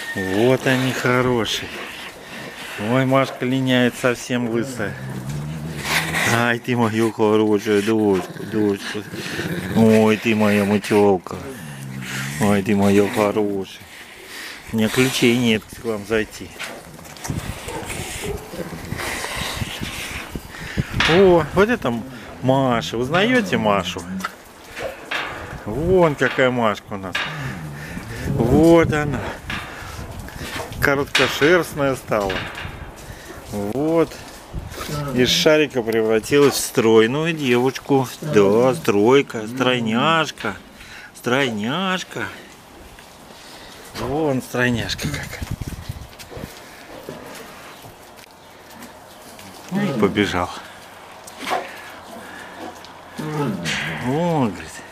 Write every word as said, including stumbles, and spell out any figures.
Вот они хорошие. Ой, Машка линяет совсем лысая. Ай, ты мою хорошую дочку, дочку. Ой, ты моя мутёлка. Ой, ты моя хорошая. У меня ключей нет к вам зайти. О, вот это Маша. Узнаете Машу? Вон какая Машка у нас. Вот она. Короткошерстная стала. Вот. Из шарика превратилась в стройную девочку. Да, стройка, стройняшка. Стройняшка. Вон стройняшка какая. И побежал. Вон, говорит.